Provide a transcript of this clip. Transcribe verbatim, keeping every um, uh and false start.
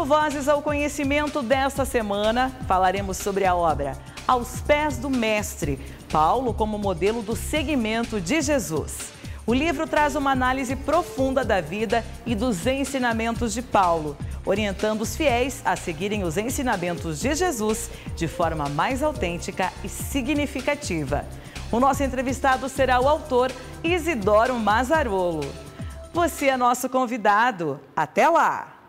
No Vozes ao Conhecimento desta semana, falaremos sobre a obra Aos Pés do Mestre, Paulo como modelo do seguimento de Jesus. O livro traz uma análise profunda da vida e dos ensinamentos de Paulo, orientando os fiéis a seguirem os ensinamentos de Jesus de forma mais autêntica e significativa. O nosso entrevistado será o autor Isidoro Mazarolo. Você é nosso convidado. Até lá!